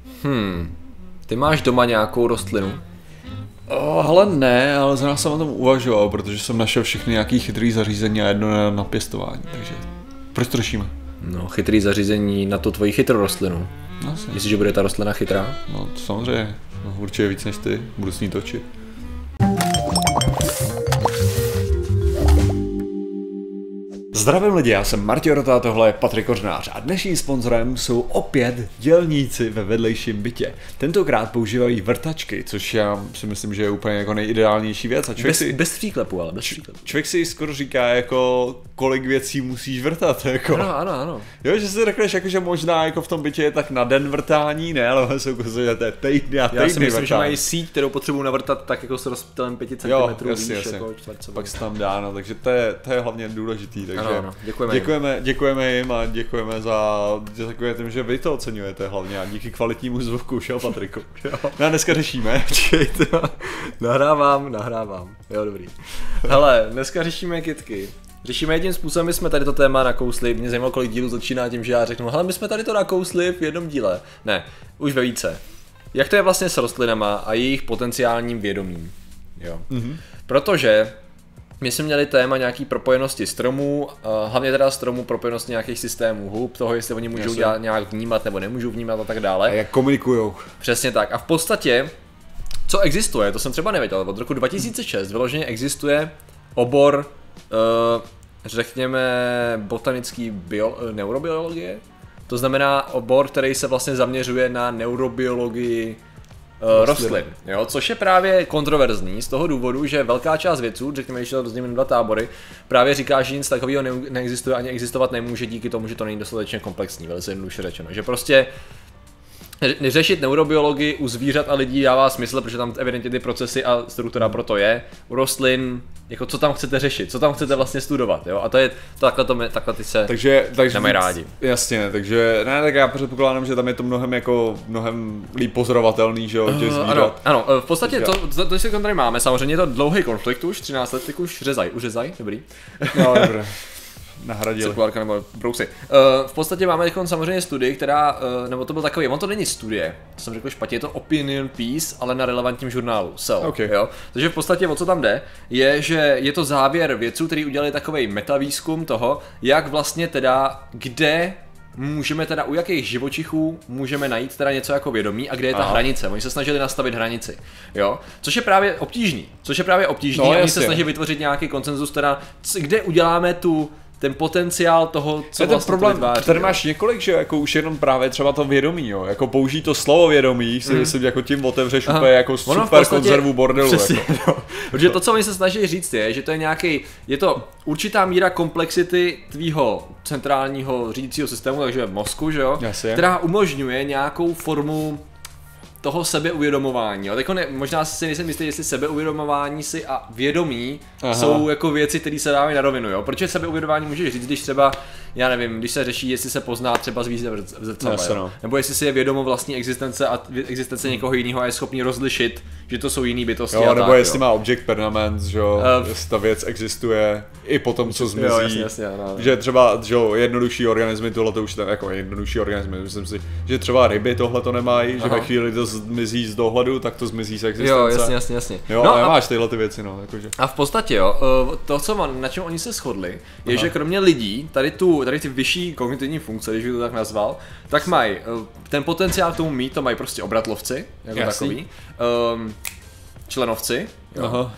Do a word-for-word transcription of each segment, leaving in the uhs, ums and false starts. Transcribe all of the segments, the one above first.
Hmm. Ty máš doma nějakou rostlinu? Oh, ale ne, ale zrovna jsem o tom uvažoval, protože jsem našel všechny nějaký chytrý zařízení a jedno na, na pěstování, takže proč to řešíme? No, chytrý zařízení na tu tvoji chytrou rostlinu. No, Myslíš, že bude ta rostlina chytrá? No, to samozřejmě, no, určitě víc než ty, budu s ní točit. Zdravím lidi, já jsem Martin Rota, tohle je Patrik Kořnář a dnešním sponzorem jsou opět dělníci ve vedlejším bytě. Tentokrát používají vrtačky, což já si myslím, že je úplně jako nejideálnější věc. A člověk Bez, si, bez příklepu, ale bez příklepu. člověk si skoro říká jako, kolik věcí musíš vrtat, jako. Ano, ano, ano. Jo, že si řekneš, jako, že možná jako v tom bytě je tak na den vrtání, ne, ale jsou ukazuje, že to je týdny a týdny Já si myslím, vrtání. že mají síť, kterou potřebují navrtat tak jako s rozptylem pět centimetrů, víš, jako čtvercovou. Pak se tam dá, no, takže to je, to je hlavně důležitý, takže Ano, ano, děkujeme, děkujeme, děkujeme jim a děkujeme za, za tím, že vy to oceňujete hlavně a díky kvalitnímu zvuku, že jo, Patriku? No a dneska řešíme. Počkejte, nahrávám, nahrávám, jo, dobrý. Hele, dneska řešíme kytky. Řešíme jedním způsobem, my jsme tady to téma nakousli, mě zajímalo, kolik dílů začíná tím, že já řeknu, hele, my jsme tady to nakousli v jednom díle. Ne, už ve více. Jak to je vlastně s rostlinama a jejich potenciálním vědomím, jo. Mm-hmm. Protože my jsme měli téma nějaký propojenosti stromů, hlavně teda stromů propojenosti nějakých systémů hub, toho, jestli oni můžou dělat, nějak vnímat nebo nemůžou vnímat a tak dále. A jak komunikujou. Přesně tak. A v podstatě, co existuje, to jsem třeba nevěděl, od roku dva tisíce šest vyloženě existuje obor, uh, řekněme, botanický bio, neurobiologie. To znamená obor, který se vlastně zaměřuje na neurobiologii Uh, rostlin, jo, což je právě kontroverzní z toho důvodu, že velká část vědců, řekněme, že to rozdělíme dva tábory, právě říká, že nic takového ne- neexistuje ani existovat nemůže díky tomu, že to není dostatečně komplexní, velice jednoduše řečeno, že prostě řešit neurobiologii u zvířat a lidí dává smysl, protože tam evidentně ty procesy a struktura pro to je. U rostlin, jako co tam chcete řešit, co tam chcete vlastně studovat, jo? A to je takhle, to mě, takhle ty se takže, takže nemají rádi. Jasně, takže ne, tak já předpokládám, že tam je to mnohem jako mnohem líp pozorovatelný, že jo, těch zvířat. Ano, ano, v podstatě to, to, to si tady máme, samozřejmě je to dlouhý konflikt už, třináct let, tak už řezaj, uřezaj, dobrý. No, dobré. Nahradili. Cirkulárka nebo brousy. Uh, v podstatě máme teď samozřejmě studii, která, uh, nebo to byl takový, on to není studie, to jsem řekl špatně, je to opinion piece, ale na relevantním žurnálu, Cell, okay. Jo? Takže v podstatě o co tam jde, je, že je to závěr vědců, kteří udělali takovej metavýzkum toho, jak vlastně teda, kde můžeme teda, u jakých živočichů můžeme najít teda něco jako vědomí a kde je ta Aha. hranice. Oni se snažili nastavit hranici, jo? Což je právě obtížný, což je právě obtížný no, a oni se snaží vytvořit nějaký konsenzus teda, kde uděláme tu ten potenciál toho, co je vlastně ten problém, vytváří. Tady máš několik, že jako už jenom právě třeba to vědomí, jo, jako použít to slovo vědomí, si mm. myslím, jako tím otevřeš Aha. úplně jako super podstatě, konzervu bordelu. Přesně, jako. No. Protože to, co oni se snaží říct je, že to je nějaký, je to určitá míra komplexity tvýho centrálního řídícího systému, takže v mozku, že jo, Jasně. která umožňuje nějakou formu toho sebeuvědomování. Jo. Teď ne, možná si nejsem jistý, jestli sebeuvědomování si a vědomí Aha. jsou jako věci, které se dávají na rovinu. Jo. Protože sebeuvědomování můžeš říct, když třeba, já nevím, když se řeší, jestli se pozná třeba zvíře v zrcadle, no. nebo jestli si je vědomo vlastní existence a existence někoho jiného a je schopný rozlišit, že to jsou jiný bytosti. Jo, a nebo tak, jestli jo. má object permanence, že jo, uh, jestli ta věc existuje i po tom, co zmizí. Jo, jasně, jasně, no, no. Že třeba, že jo, jednodušší organismy, tohle to už tam jako jednodušší organismy, myslím si, že třeba ryby tohle to nemají, Aha. že ve chvíli to zmizí z dohledu, tak to zmizí z existence. Jo, jasně, jasně, jasně. Jo, no ale a máš tyhle ty věci, no, jakože. A v podstatě jo, to, co man, na čem oni se shodli, je, Aha. že kromě lidí, tady tu, tady ty vyšší kognitivní funkce, když bych to tak nazval, tak mají ten potenciál k tomu mít, to mají prostě obratlovci, jako Jasný. takový, um, členovci, jo, Aha.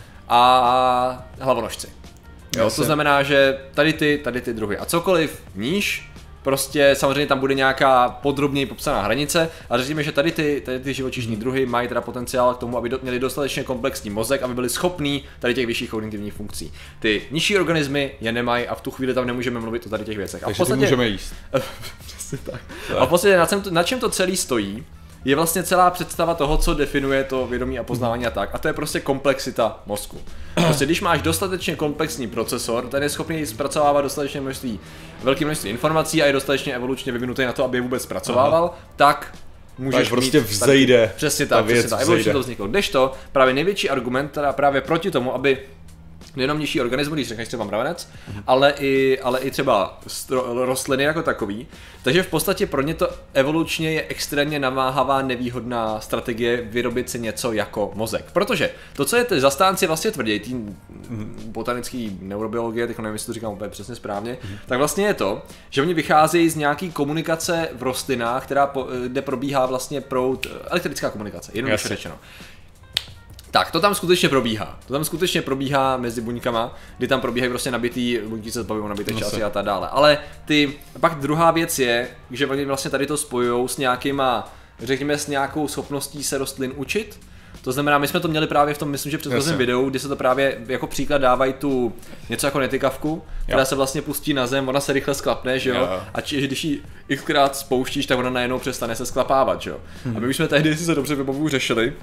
a hlavonožci. Jo, to znamená, že tady ty, tady ty druhy a cokoliv níž, prostě samozřejmě tam bude nějaká podrobněji popsaná hranice a řekněme, že tady ty, tady ty živočišní druhy mají teda potenciál k tomu, aby do, měli dostatečně komplexní mozek, aby byli schopní tady těch vyšších kognitivních funkcí. Ty nižší organismy je nemají a v tu chvíli tam nemůžeme mluvit o tady těch věcech. A Takže v podstatě, ty můžeme jíst. Přesně tak. A v podstatě na čem, to, na čem to celý stojí, je vlastně celá představa toho, co definuje to vědomí a poznávání a tak. A to je prostě komplexita mozku. Prostě když máš dostatečně komplexní procesor, ten je schopný zpracovávat dostatečně množství, velké množství informací a je dostatečně evolučně vyvinutý na to, aby je vůbec zpracovával, Aha. tak můžeš tak prostě mít vzejde. Taky, přesně tak, přesně tak. Evolučně to vzniklo. Kdežto právě největší argument, teda právě proti tomu, aby nejenom nižší organismus, když řekneš třeba mravenec, mm. ale, i, ale i třeba stro, rostliny jako takový. Takže v podstatě pro ně to evolučně je extrémně namáhavá, nevýhodná strategie vyrobit si něco jako mozek. Protože to, co je ty zastánci vlastně tvrdí, tý mm. botanický neurobiologie, teď nevím, jestli to říkám úplně přesně správně, mm. tak vlastně je to, že oni vycházejí z nějaký komunikace v rostlinách, která po, kde probíhá vlastně proud, elektrická komunikace, jednoduše řečeno. Tak, to tam skutečně probíhá. To tam skutečně probíhá mezi buňkama, kdy tam probíhají prostě nabitý, buňky se zbavují nabité části a tak dále. Ale ty, pak druhá věc je, že oni vlastně tady to spojujou s nějakýma, řekněme s nějakou schopností se rostlin učit. To znamená, my jsme to měli právě v tom, myslím, že předchozím videu, kdy se to právě jako příklad dávají tu něco jako netykavku, která jo. se vlastně pustí na zem, ona se rychle sklapne, že jo? jo. A či, když ji xkrát spouštíš, tak ona najednou přestane se sklapávat, že jo? Hmm. A my už jsme tehdy, si se dobře vybavuju, řešili,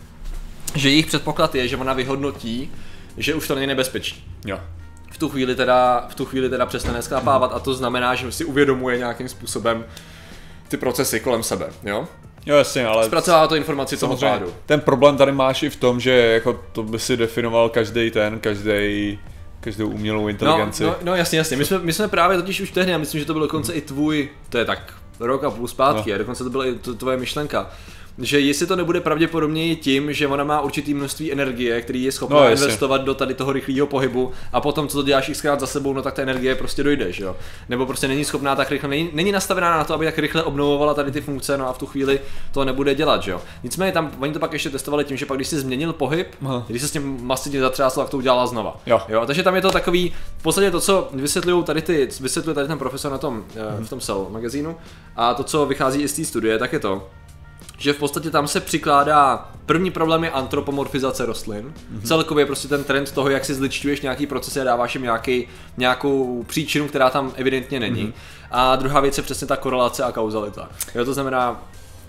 že jejich předpoklad je, že ona vyhodnotí, že už to není nebezpečný. Jo. V tu chvíli teda, v tu chvíli teda přestane sklapávat a to znamená, že si uvědomuje nějakým způsobem ty procesy kolem sebe, jo? Jo, jasně, ale zpracovává to informaci toho pádu. Ten problém tady máš i v tom, že jako to by si definoval každý ten, každý každou umělou inteligenci. No, no, no jasně, jasně. My jsme, my jsme právě totiž už tehdy, já myslím, že to byl dokonce i tvůj, to je tak rok a půl zpátky, no. a dokonce to byla i tvoje myšlenka. Že jestli to nebude pravděpodobně tím, že ona má určitý množství energie, který je schopná no, investovat do tady toho rychlého pohybu a potom, co to děláš xkrát za sebou, no tak ta energie prostě dojde, že jo? Nebo prostě není schopná tak rychle, není, není nastavená na to, aby tak rychle obnovovala tady ty funkce, no a v tu chvíli to nebude dělat, že jo? Nicméně tam, oni to pak ještě testovali tím, že pak když si změnil pohyb, Aha. když se s tím masivně zatřáslo, tak to udělala znova. Jo. jo. Takže tam je to takový, v podstatě to, co vysvětlují tady ty, vysvětluje tady ten profesor na tom, hmm. v tom Cell magazínu a to, co vychází i z té studie, tak je to, že v podstatě tam se přikládá, první problém je antropomorfizace rostlin, mm-hmm. celkově prostě ten trend toho, jak si zličťuješ nějaký procesy a dáváš jim nějaký, nějakou příčinu, která tam evidentně není. Mm-hmm. A druhá věc je přesně ta korelace a kauzalita. Jo, to znamená,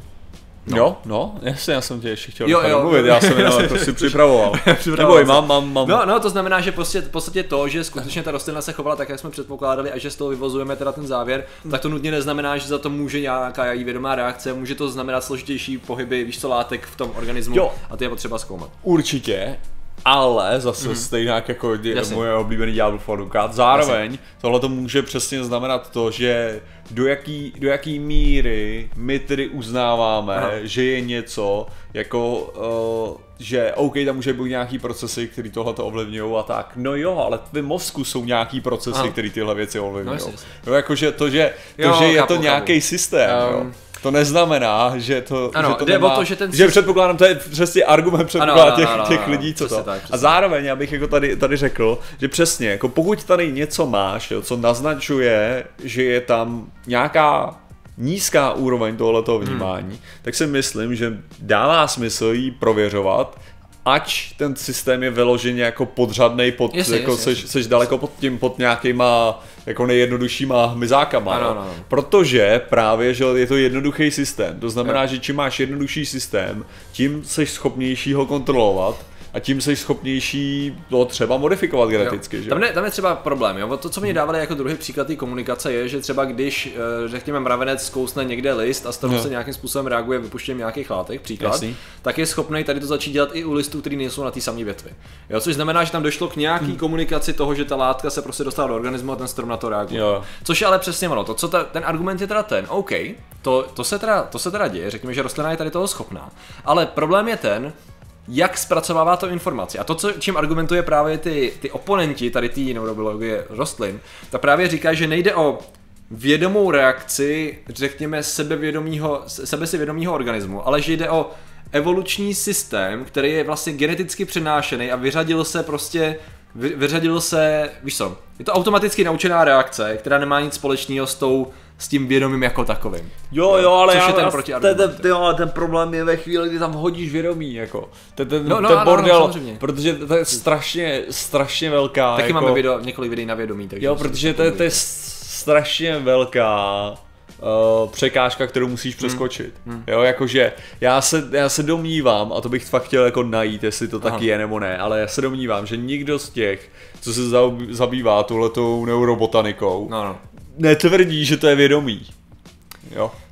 No. Jo, no, jasně, já jsem tě ještě chtěl jo, jo, mluvit, já jsem jenom to si připravoval. Neboj, mám, mám, mám. No, no, to znamená, že prostě, v podstatě to, že skutečně ta rostlina se chovala tak, jak jsme předpokládali a že z toho vyvozujeme teda ten závěr, tak to nutně neznamená, že za to může nějaká její vědomá reakce, může to znamenat složitější pohyby, víš co, látek v tom organismu jo. a ty je potřeba zkoumat. Určitě. Ale zase mm. stejně jako dě, moje oblíbený ďábel advokát. Zároveň tohle to může přesně znamenat to, že do jaký, do jaký míry my tedy uznáváme, Aha. že je něco jako, uh, že OK, tam může být nějaký procesy, které tohle to ovlivňují a tak. No jo, ale v mozku jsou nějaký procesy, které tyhle věci ovlivňují. No, no jakože to, že, to, jo, že je to nějaký systém, um. jo. To neznamená, že to, ano, že to jde nemá, o to, že ten že předpokládám, to je přesně argument předpoklad těch, těch lidí, co to. Tak, a zároveň, abych jako tady, tady řekl, že přesně, jako pokud tady něco máš, jo, co naznačuje, že je tam nějaká nízká úroveň tohletoho vnímání, hmm. tak si myslím, že dává smysl jí prověřovat, ač ten systém je vyloženě jako podřadnej, pod, jasně, jako jasně, seš, seš daleko pod tím, pod nějakýma jako nejjednoduššíma hmyzákama, ano, no. Protože právě, že je to jednoduchý systém, to znamená, jo. že čím máš jednodušší systém, tím seš schopnější ho kontrolovat a tím jsi schopnější to třeba modifikovat geneticky. Že? Tam, ne, tam je třeba problém, jo? To, co mě dávali jako druhý příklad té komunikace, je, že třeba když, řekněme, mravenec zkousne někde list a z toho no. se nějakým způsobem reaguje vypuštěním nějakých látek, příklad, Jasný. tak je schopný tady to začít dělat i u listů, který nejsou na té samé větvi. Jo? Což znamená, že tam došlo k nějaký hmm. komunikaci toho, že ta látka se prostě dostala do organismu a ten strom na to reaguje. Jo. Což je ale přesně ono. To, co ta, ten argument je teda ten, OK, to, to, se teda, to se teda děje, řekněme, že rostlina je tady toho schopná, ale problém je ten, jak zpracovává to informaci. A to, co, čím argumentuje právě ty, ty oponenti tady té neurobiologie rostlin, ta právě říká, že nejde o vědomou reakci, řekněme, sebevědomího, sebesivědomího organismu, ale že jde o evoluční systém, který je vlastně geneticky přenášený a vyřadil se prostě, vy, vyřadil se, víš co, je to automaticky naučená reakce, která nemá nic společného s tou s tím vědomím jako takovým. Jo, jo, ale Což já, je ten protiargument. Ten, ten, ten problém je ve chvíli, kdy tam hodíš vědomí, jako. Ten, ten, no, no, ten ano, bordel, ano, protože to je strašně, strašně velká. Taky jako, máme video, několik videí na vědomí, takže. Jo, protože to, to je strašně velká uh, překážka, kterou musíš přeskočit. Hmm. Hmm. Jo, jakože já se, já se domnívám, a to bych fakt chtěl jako najít, jestli to Aha. taky je nebo ne, ale já se domnívám, že nikdo z těch, co se zabývá touhletou neurobotanikou, no, no. netvrdí, že to je vědomí. Jo.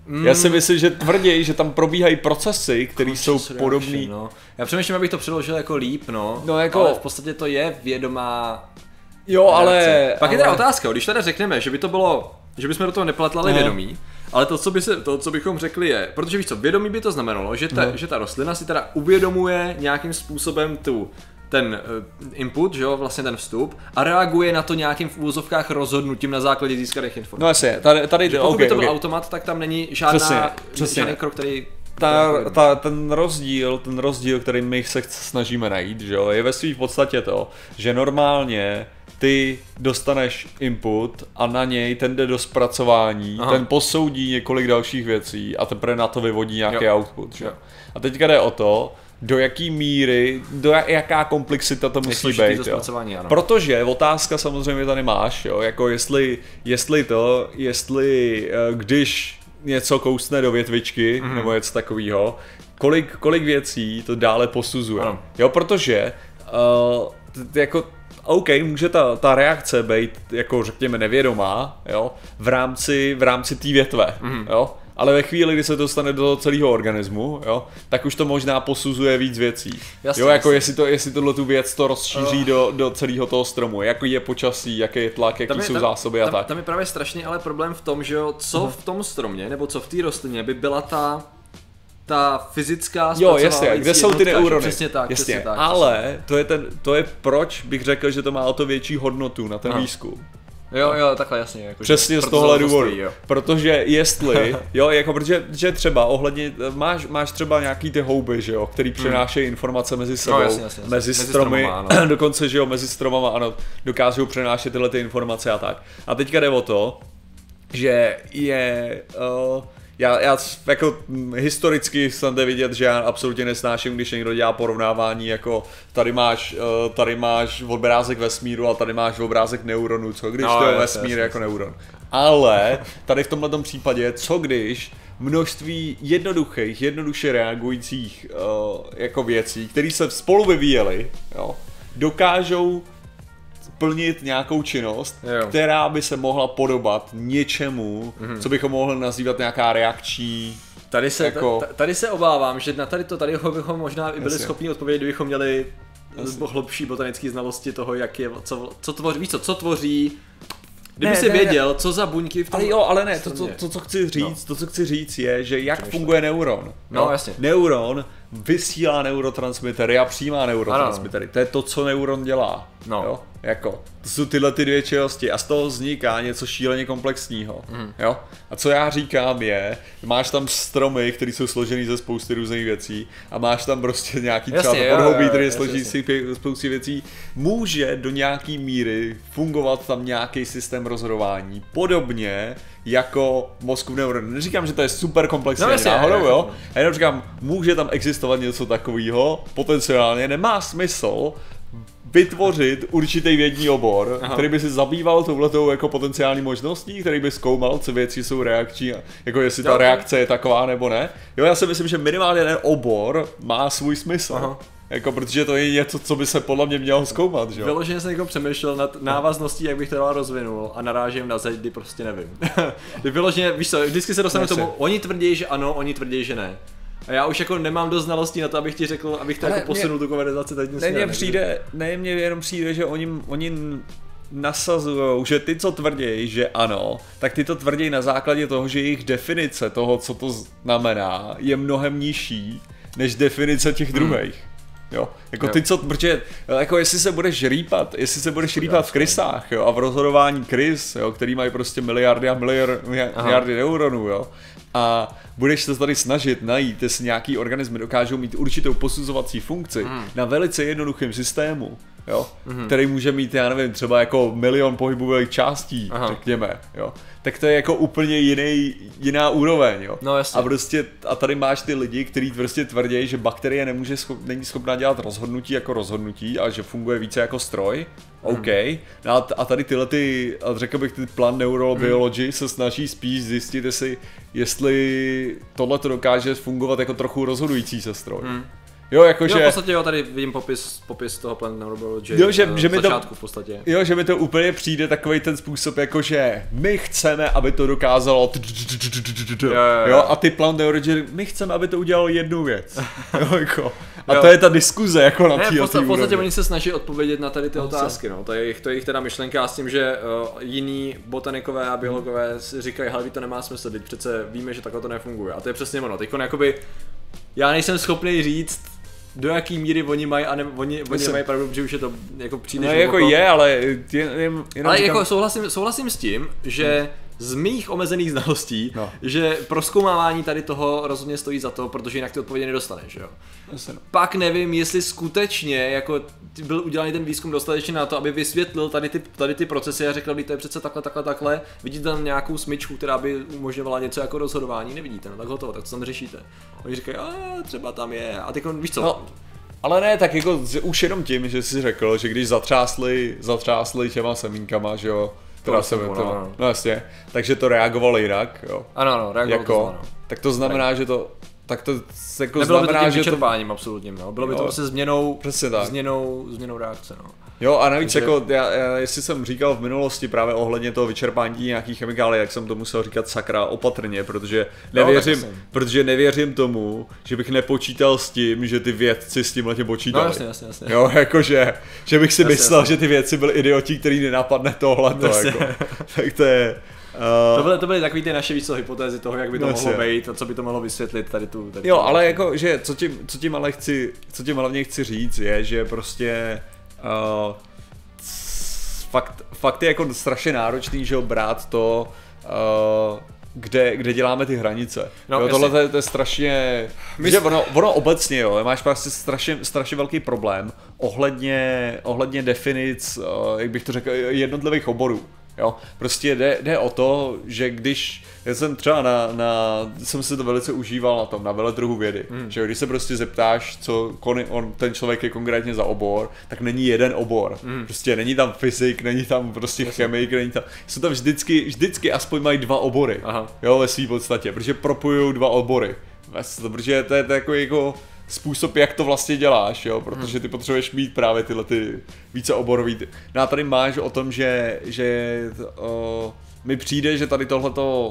Mm. Já si myslím, že tvrdí, že tam probíhají procesy, které jsou podobné. No. Já přemýšlím, abych to přeložil jako líp, no. no jako... Ale v podstatě to je vědomá. Jo, ale. Pak ale... je teda otázka, když teda řekneme, že by to bylo, že bychom do toho nepletlali no. vědomí, ale to co, by se, to, co bychom řekli je, protože víš co, vědomí by to znamenalo, že ta, no. že ta rostlina si teda uvědomuje nějakým způsobem tu ten uh, input, že jo, vlastně ten vstup a reaguje na to nějakým v úvozovkách rozhodnutím na základě získaných informací. No jasně, tady, tady pokud okay, by to byl okay. automat, tak tam není žádná, přesně, přesně. žádný krok, který... Ta, ta, ten rozdíl, ten rozdíl, který my se snažíme najít, že jo, je ve své podstatě to, že normálně ty dostaneš input a na něj ten jde do zpracování, Aha. ten posoudí několik dalších věcí a teprve na to vyvodí nějaký jo. output, že? Jo. A teďka jde o to, do jaký míry, do jaká komplexita to musí být, jo. Protože otázka samozřejmě tady máš, jo, jako jestli, jestli to, jestli když něco kousne do větvičky, mm-hmm. nebo něco takového, kolik, kolik věcí to dále posuzuje, ano. jo, protože uh, jako OK, může ta, ta reakce být, jako řekněme, nevědomá, jo, v rámci, v rámci té větve, mm-hmm. jo, ale ve chvíli, kdy se to dostane do celého organismu, jo, tak už to možná posuzuje víc věcí. Jasně, jo, jako jasně. jestli, to, jestli tohle tu věc to rozšíří uh. do, do celého toho stromu, jaký je počasí, jaký je tlak, jaký jsou tam, zásoby tam, a tak. Tam je právě strašný ale problém v tom, že jo, co uh. v tom stromě, nebo co v té rostlině by byla ta ta fyzická jo, jasně, kde jsou ty neurony. Přesně tak, jasně, přesně tak. Ale to je, ten, to je proč bych řekl, že to má o to větší hodnotu na ten no. výzkum. Jo, jo, takhle jasně. Jako přesně z tohohle důvodu, protože jestli, jo, jako protože že třeba ohledně, máš, máš třeba nějaký ty houby, že jo, který přenášejí hmm. informace mezi sebou, no, jasně, jasně, jasně. mezi stromy, mezi stromama, dokonce, že jo, mezi stromama, ano, dokážou přenášet tyhle ty informace a tak. A teďka jde o to, že je... Uh, Já, já jako historicky jsem jde vidět, že já absolutně nesnáším, když někdo dělá porovnávání, jako tady máš, tady máš obrázek vesmíru a tady máš obrázek neuronu, co když no, to je vesmír jako neuron. Ale tady v tomto případě, co když množství jednoduchých, jednoduše reagujících uh, jako věcí, které se spolu vyvíjely, jo, dokážou plnit nějakou činnost, jo. která by se mohla podobat něčemu, mm-hmm. co bychom mohli nazývat nějaká reakční. Tady se, jako... tady se obávám, že na tady to tady bychom možná i byli Jasně. schopni odpovědět, kdybychom měli Jasně. hlubší botanické znalosti toho, jak je, co, co tvoří, víš co, co tvoří. Kdyby ne, si ne, věděl, ne. co za buňky v tom... Ale jo, ale ne, to, to, to, co chci říct, no. to, co chci říct je, že jak Přemýšlej. funguje neuron. No, no, jasně. Neuron vysílá neurotransmitery a přijímá neurotransmitery. Ano. To je to, co neuron dělá. No. Jo? Jako, to jsou tyhle ty dvě činnosti a z toho vzniká něco šíleně komplexního. Mm. Jo? A co já říkám je, máš tam stromy, které jsou složený ze spousty různých věcí a máš tam prostě nějaký třeba podhoubí, který je složený z spousty věcí. Může do nějaký míry fungovat tam nějaký systém rozhodování. Podobně jako mozku neuron. Neříkám, že to je super komplexní no, náhodou, jo? Já jenom říkám, může tam existovat něco takového, potenciálně nemá smysl vytvořit určitý vědní obor, Aha. který by se zabýval touhletou jako potenciální možností, který by zkoumal, co věci jsou reakční, jako jestli ta reakce je taková nebo ne. Jo, já si myslím, že minimálně ten obor má svůj smysl. Aha. Jako, protože to je něco, co by se podle mě mělo zkoumat, že jo? Vyloženě jsem jako přemýšlel nad návazností, jak bych to dál rozvinul a narážím na zeď, kdy prostě nevím. Vyloženě, víš co, vždycky se dostanu k tomu, oni tvrdí, že ano, oni tvrdí, že ne. A já už jako nemám dost znalostí na to, abych ti řekl, abych to jako posunul tu konverzaci teď ne, mně přijde, ne, mně jenom přijde, že oni, oni nasazujou, že ty, co tvrdí, že ano, tak ty to tvrdí na základě toho, že jejich definice toho, co to znamená, je mnohem nižší, než definice těch druhých. Hmm. Jo, jako jo. ty co, protože jako jestli se budeš rýpat, jestli se budeš rýpat v krysách, jo, a v rozhodování krys, jo, který mají prostě miliardy a miliard, miliardy neuronů, jo, a budeš se tady snažit najít, jestli nějaký organismy dokážou mít určitou posuzovací funkci mm. na velice jednoduchém systému, jo, mm. který může mít, já nevím, třeba jako milion pohybových částí, Aha. řekněme, jo, tak to je jako úplně jiný, jiná úroveň, jo. No, jasně. A prostě, a tady máš ty lidi, kteří prostě tvrdí, že bakterie nemůže schop, není schopná dělat rozhodnutí jako rozhodnutí, a že funguje více jako stroj. OK. No a, a tady tyhle ty, a řekl bych, ty plan neurobiology hmm. se snaží spíš zjistit, jestli, jestli tohle to dokáže fungovat jako trochu rozhodující se stroj. Hmm. Jo, jakože... Jo, v podstatě jo, tady vidím popis, popis toho Planet Neurobiology jo, že, že v mi začátku to, v podstatě. Jo, že mi to úplně přijde takový ten způsob, jakože my chceme, aby to dokázalo jo, jo, jo. A ty Planet Neurobiology, my chceme, aby to udělalo jednu věc. Jo, jako. A jo. To je ta diskuze jako na ne, tý, v podstatě, v podstatě úrovni. oni se snaží odpovědět na tady ty no, otázky, no. To je jejich, to je jejich teda myšlenka s tím, že uh, jiní botanikové a biologové říkají, hele, to nemá smysl, teď přece víme, že takhle to nefunguje. A to je přesně ono. Teď jakoby, já nejsem schopný říct, do jaký míry oni mají a ne, oni, oni nemají pravdu, že už je to jako příliš. No jako je, ale jen, jenom ale říkám... jako souhlasím, souhlasím s tím, že hmm. z mých omezených znalostí, no. že prozkoumávání tady toho rozhodně stojí za to, protože jinak ty odpovědi nedostaneš, jo. Jasně. Pak nevím, jestli skutečně jako byl udělaný ten výzkum dostatečně na to, aby vysvětlil tady ty, tady ty procesy a řekl, že to je přece takhle, takhle, takhle. Vidíte tam nějakou smyčku, která by umožňovala něco jako rozhodování? Nevidíte, no tak hotovo, tak to tam řešíte. Oni říkají, a třeba tam je. A teď víš co? No. Ale ne, tak jako už jenom tím, že jsi řekl, že když zatřásli, zatřásli těma semínkama, že jo, teda se to, no, no jasně, takže to reagovalo jinak, jo. Ano, ano, reagovalo jako, to znamená. Tak to znamená, tak. že to, tak to jako nebylo znamená, by to tím že vyčerpáním to... absolutním, no. Bylo by to prostě změnou, změnou, změnou reakce, no. Jo a navíc takže... jako, já, já, jestli jsem říkal v minulosti právě ohledně toho vyčerpání nějakých chemikálií, jak jsem to musel říkat sakra opatrně, protože nevěřím, no, protože nevěřím tomu, že bych nepočítal s tím, že ty vědci s tímhle tím počítali. No jasně, jasně, jasně. Jo, jakože, že bych si jasně, myslel, jasně. že ty vědci byli idioti, který nenapadne tohleto, jako. Tak to je... Uh, to, byly, to byly takový ty naše více hypotézy toho, jak by to mohlo být a co by to mohlo vysvětlit tady tu... Tady jo, tu ale jako, že co tím, co tím ale chci, co tím hlavně chci říct je, že prostě uh, fakt, fakt je jako strašně náročný, že brát to, uh, kde, kde děláme ty hranice. No, jo, tohle to je, to je strašně, My že ono, ono obecně, jo, máš prostě strašně, strašně velký problém ohledně, ohledně definic, uh, jak bych to řekl, jednotlivých oborů. Jo, prostě jde, jde o to, že když, já jsem třeba na, na jsem si to velice užíval na tom, na veletrhu vědy, hmm. že když se prostě zeptáš, co on, ten člověk je konkrétně za obor, tak není jeden obor, hmm. prostě není tam fyzik, není tam prostě Jasně. chemik, není tam, jsou tam vždycky, vždycky aspoň mají dva obory, Aha. jo, ve svý podstatě, protože propojují dva obory, protože to je takový jako způsob, jak to vlastně děláš, jo, protože ty potřebuješ mít právě tyhle ty více oborový. No a tady máš o tom, že, že o, mi přijde, že tady tohleto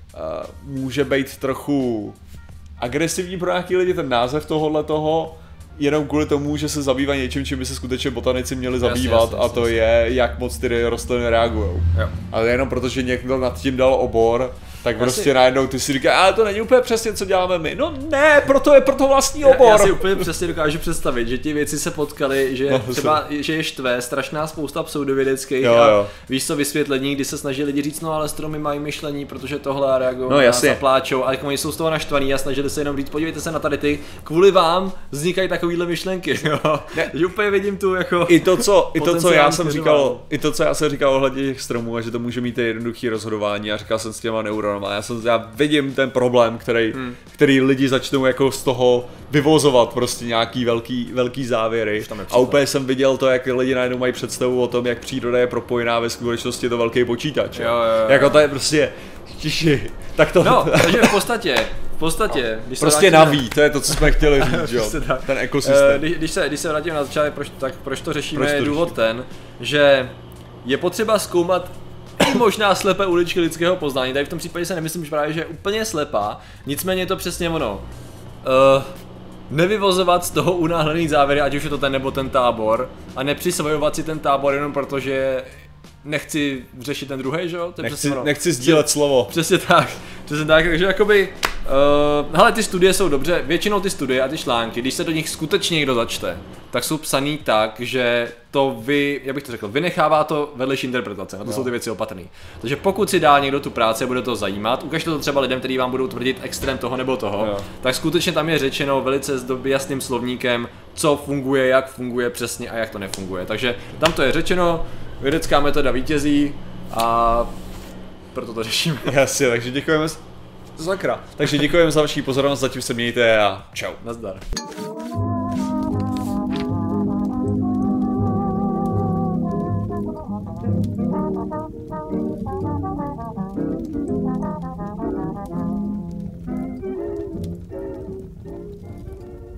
uh, může být trochu agresivní pro nějaký lidi, ten název tohohle toho, jenom kvůli tomu, že se zabývá něčím, čím by se skutečně botanici měli zabývat, jasně, jasně, a to jasně. je, jak moc ty rostliny reagujou. Ale jenom protože někdo nad tím dal obor, tak já prostě si... najednou ty si říkáš, ale to není úplně přesně, co děláme my. No ne, proto je proto vlastní obor. Já, já si úplně přesně dokážu představit, že ti věci se potkaly, že no, třeba, že je štve strašná spousta pseudovědeckých jo, a jo. víš co, vysvětlení, kdy se snaží lidi říct, no ale stromy mají myšlení, protože tohle reagují no, na zapláčou, ale oni jsou z toho naštvaný a snažili se jenom říct, podívejte se na tady ty, kvůli vám vznikají takovýhle myšlenky, jo. Že úplně vidím tu jako i to, co, i to, co já jsem říkal, i to, co já jsem říkal ohledně těch stromů a že to může mít jednoduché rozhodování a říkal jsem s těma neuronama. Já, jsem, já vidím ten problém, který, hmm. který lidi začnou jako z toho vyvozovat prostě nějaký velký, velký závěry. A úplně jsem viděl to, jak lidi najednou mají představu o tom, jak příroda je propojená, ve skutečnosti je to velký počítač. Jo, jo, jo. Jako to je prostě, tiši, tak to... No, takže v podstatě, v podstatě, když se prostě naví, to je to, co jsme chtěli říct, jo, ten ekosystém. Když, když, se, když se vrátíme na začátek, proč, tak proč to řešíme, proč to je důvod řešíme? Ten, že je potřeba zkoumat možná slepé uličky lidského poznání. Tady v tom případě se nemyslím, že právě že je úplně slepá, nicméně je to přesně ono. Uh, nevyvozovat z toho unáhlený závěry, ať už je to ten nebo ten tábor, a nepřisvojovat si ten tábor jenom protože nechci řešit ten druhý, že jo? Nechci, nechci sdílet slovo. Přesně tak, přesně tak, takže jakoby, uh, hele, ty studie jsou dobře, většinou ty studie a ty články, když se do nich skutečně někdo začte, tak jsou psaný tak, že to vy, jak bych to řekl, vynechává to vedlejší interpretace, na to no. jsou ty věci opatrný. Takže pokud si dá někdo tu práci a bude to zajímat, ukažte to třeba lidem, kteří vám budou tvrdit extrém toho nebo toho, no. tak skutečně tam je řečeno velice s jasným slovníkem, co funguje, jak funguje přesně a jak to nefunguje. Takže tam to je řečeno, vědecká metoda vítězí a proto to řešíme. Jasně, takže děkujeme. Zakra. Takže děkujeme za vaši pozornost, zatím se mějte a čau. Nazdar.